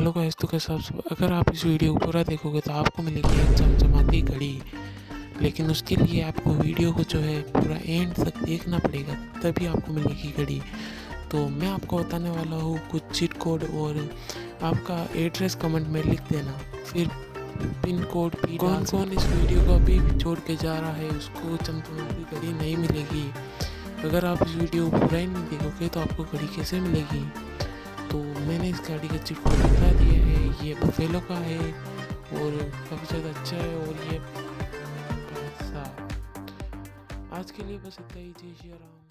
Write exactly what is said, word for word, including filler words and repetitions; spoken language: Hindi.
हेलो गाइस, तो कैसा आप सब। अगर आप इस वीडियो को पूरा देखोगे तो आपको मिलेगी एक चमचमाती घड़ी, लेकिन उसके लिए आपको वीडियो को जो है पूरा एंड तक देखना पड़ेगा, तभी आपको मिलेगी घड़ी। तो मैं आपको बताने वाला हूँ कुछ चीट कोड, और आपका एड्रेस कमेंट में लिख देना, फिर पिन कोड भी। कौन कौन इस वीडियो को अभी भी छोड़ के जा रहा है उसको चमचमाती घड़ी नहीं मिलेगी। अगर आप इस वीडियो को पूरा ही नहीं देखोगे तो आपको घड़ी कैसे मिलेगी। तो मैंने इस गाड़ी का चिट कोड बता दिया है, ये बफेलो का है और काफ़ी ज़्यादा अच्छा है। और ये पैसा आज के लिए बस इतना ही। जय श्री राम।